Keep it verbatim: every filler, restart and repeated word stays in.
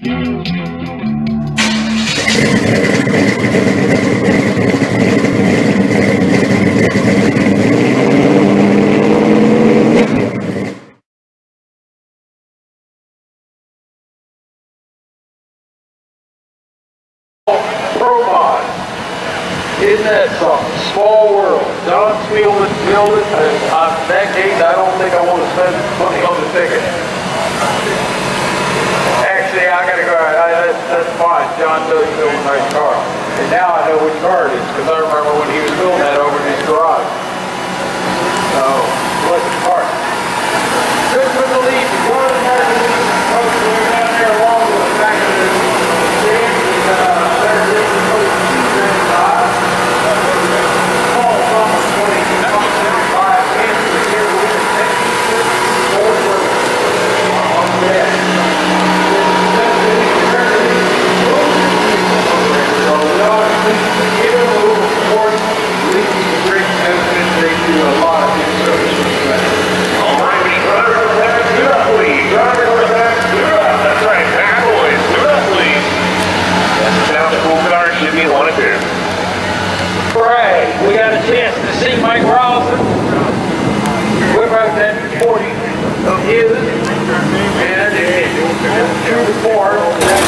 Probot. Isn't that something? Small world. John Spielman built it, and on that gate, I don't think I want to spend money on the ticket. Actually, I gotta go. I, that's, that's fine. John does build a nice car. And now I know which car it is, because I remember when he was building that over in his garage. So, what's the car? Good for the lead. One American Legion. We're down there along with the back of the stage. We got a chance to see Mike Rawson whip out that forty of his, and it's true to form.